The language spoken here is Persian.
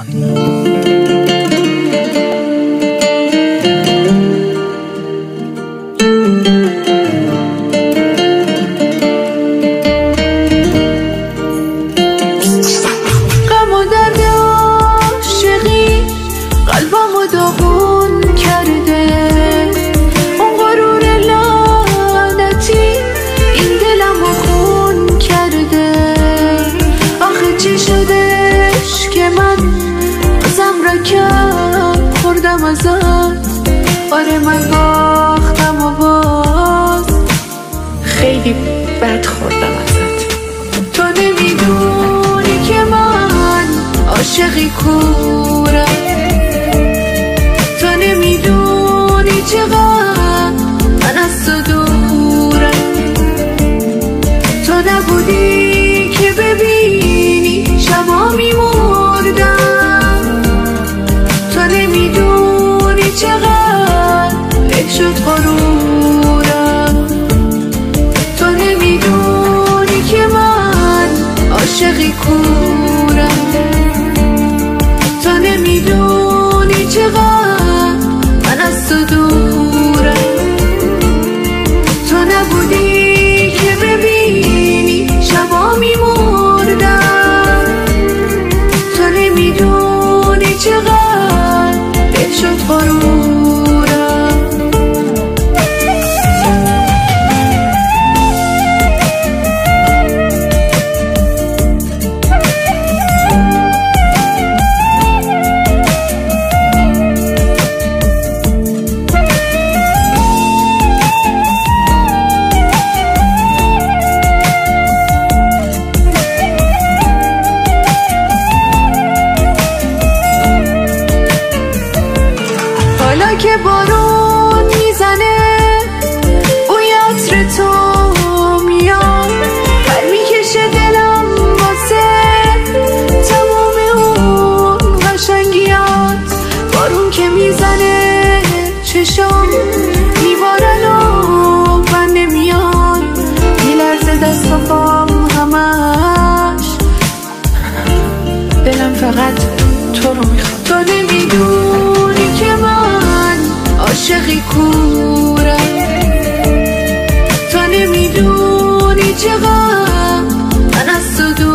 غم و درد عاشقی قلبمو داغون کرده، اون غرور لعنتی این دلمو خون کرده. آخه چی شدش که من ازم را کم خوردم ازت؟ آره من باختم و باز خیلی بد خوردم ازت. تو نمیدونی که من عاشقی کورم، تو نمیدونی چقدر من از تو دورم. تو نبودی که ببینی شبا میمردم، تو نمیدونی چقدر له شد غرورم. تو نمیدونی که من عاشقی کورم، تو نمیدونی چقدر من از تو دورم. تو نبودی که ببینی شبا میمردم، تو نمیدونی چقدر له شد غرورم. حالا که بارون میزنه بوی عطر تو میاد، پر میکشه دلم واسه تمام اون قشنگیات. بارون که میزنه چشام میبارن و من نمیاد، میلرزه دست و پام همش، دلم فقط تو رو میخواد. تو نمیدونی که من عاشقی کورم، تو نمیدونی چقدر من از تو